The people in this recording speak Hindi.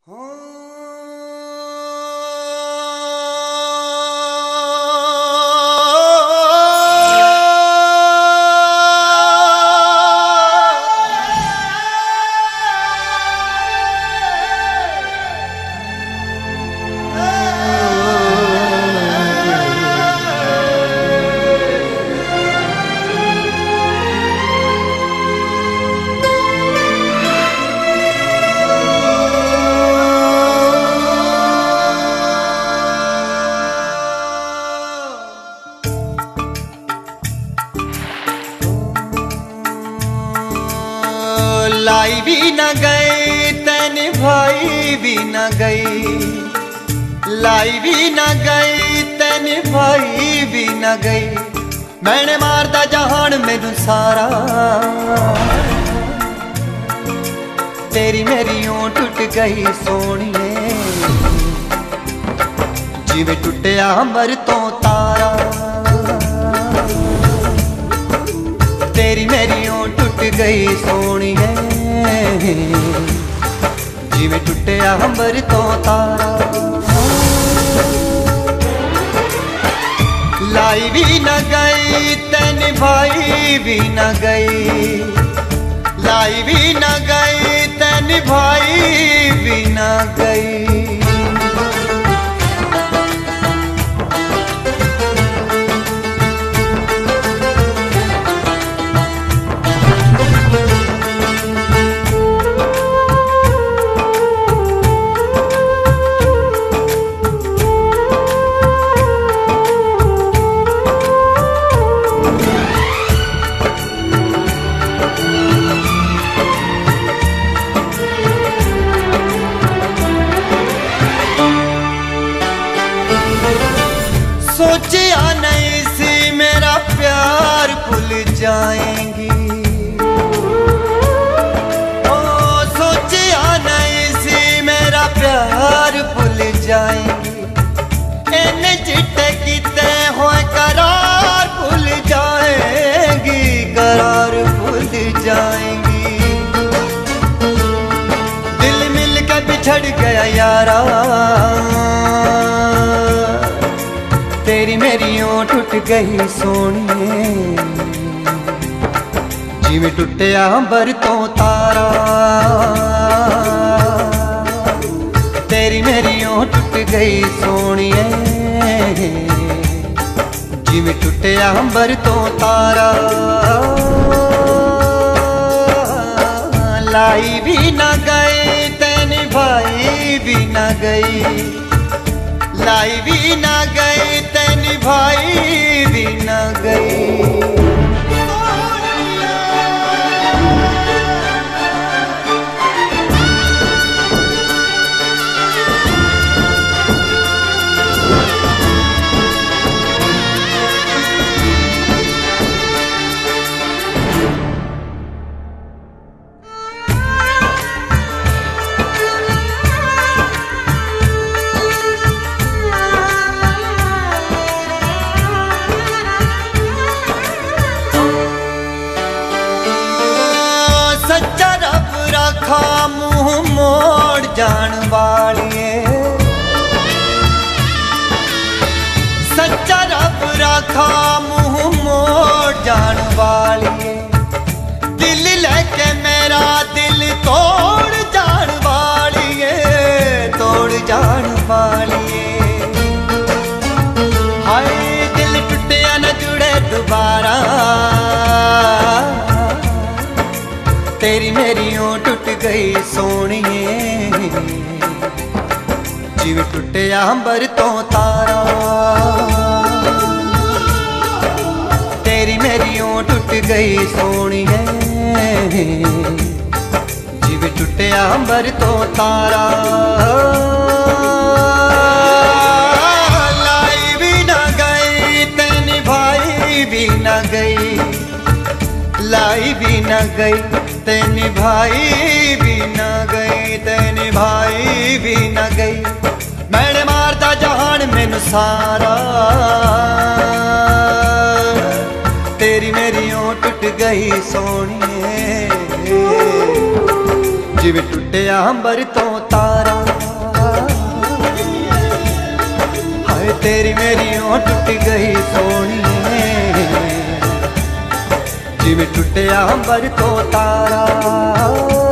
लाई भी न गई तैन भाई भी न गई, लाई भी न गई तैन भाई भी न गई। मैंने मारदा जहान मैनू सारा, तेरी मेरी ऊं टुट गई सोनिए, जिवें टुटिया अंबर तो तारा। तेरी मेरी ऊं टुट गई सोनिए, जिवें टुटिया अंबर तो तारा। लाई भी न गई तैन भाई भी न गई, लाई भी न गई तैन भाई भी न गई। सोचिया नहीं सी मेरा प्यार भूल जाएंगी, ओ सोचिया नहीं सी मेरा प्यार भूल जाएंगी। इन चिट्टे किते होए करार भूल जाएंगी, करार भूल जाएंगी। दिल मिल के बिछड़ गया यारा, तेरी मेरी ऊं टुट गई सोनिए, जिवें टुटिया अंबर तो तारा। तेरी मेरी ऊं टुट गई सोनिए, जिवें टुटिया अंबर तो तारा। लाई भी न गई तैन भाई भी न गई, लाई भी न गई तैन भाई भी न गई। सच्चा रब रखा मुंह मोड़ जान वालिए, सच्चा रब रखा मुंह मोड़ जान वालिए। दिल लेके मेरा दिल तोड़ जान वालिए, तोड़ जान वालिए। हाय दिल टुटिया न जुड़े दोबारा, तेरी मेरी ऊं टुट गई सोनिए, जिवें टुटिया अंबर तो तारा। तेरी मेरी ऊं टुट गई सोनिए, जिवें टुटिया अंबर तो तारा। लाई भी न गई तैन भाई भी न गई, लाई भी न गई तैन भाई भी न गई, तैन भाई भी न गई। मैंने मारदा जहान मैनू सारा, तेरी मेरी ऊं टुट गई सोनिए, जिवें टुटिया अंबर तो तारा। तेरी मेरी ओ टुट गई सोनिए, जिवें टुटिया अंबर तो तारा।